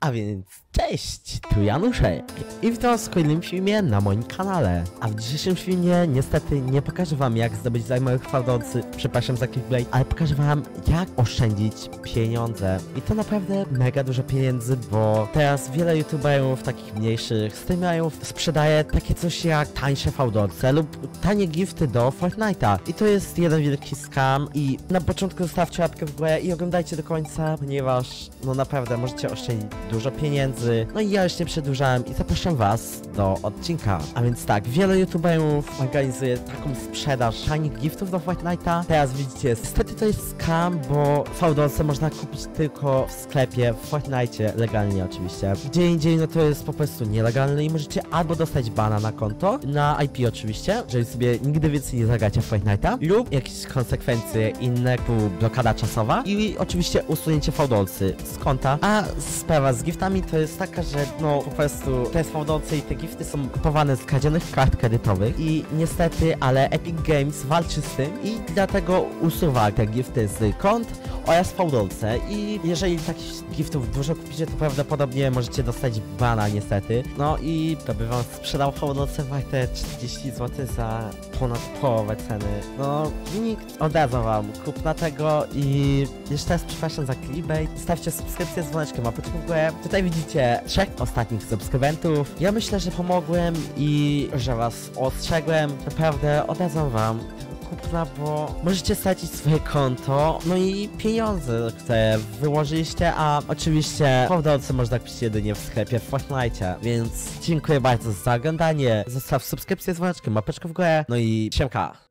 A więc cześć, tu Januszek i witam was w kolejnym filmie na moim kanale. A w dzisiejszym filmie niestety nie pokażę wam jak zdobyć darmowych fałdolcy, przepraszam za clickbait, ale pokażę wam jak oszczędzić pieniądze. I to naprawdę mega dużo pieniędzy, bo teraz wiele youtuberów takich mniejszych streamerów sprzedaje takie coś jak tańsze fałdolce lub tanie gifty do Fortnite'a. I to jest jeden wielki scam i na początku zostawcie łapkę w górę i oglądajcie do końca, ponieważ no naprawdę możecie oszczędzić dużo pieniędzy. No i ja już nie przedłużałem i zapraszam was do odcinka. A więc tak, wiele youtuberów organizuje taką sprzedaż tanich giftów do Fortnite'a. Teraz widzicie, niestety to jest scam, bo fałdolce można kupić tylko w sklepie w Fortnite'cie, legalnie oczywiście. Gdzie indziej no to jest po prostu nielegalne i możecie albo dostać bana na konto, na IP oczywiście, jeżeli sobie nigdy więcej nie zagracie w Fortnite'a, lub jakieś konsekwencje inne, typu blokada czasowa i oczywiście usunięcie fałdolcy z konta. A sprawa z giftami to jest taka, że no po prostu te fałdolce i te gifty są kupowane z kradzionych kart kredytowych i niestety, ale Epic Games walczy z tym i dlatego usuwa te gifty z kont oraz fałdolce i jeżeli takich giftów dużo kupicie, to prawdopodobnie możecie dostać bana niestety. No i to by wam sprzedał fałdolce warte 40 zł za ponad połowę ceny. No nikt odezwał wam kupna tego i jeszcze raz przepraszam za clickbait. Stawcie subskrypcję z dzwoneczkiem, a potem w górę. Tutaj widzicie 3 ostatnich subskrybentów. Ja myślę, że pomogłem i że was ostrzegłem. Naprawdę odezwam wam kupna, bo możecie stracić swoje konto, no i pieniądze, które wyłożyliście, a oczywiście fałdolce można kupić jedynie w sklepie w Fortnite, więc dziękuję bardzo za oglądanie, zostaw subskrypcję z dzwoneczkiem, łapeczkę w górę, no i siemka!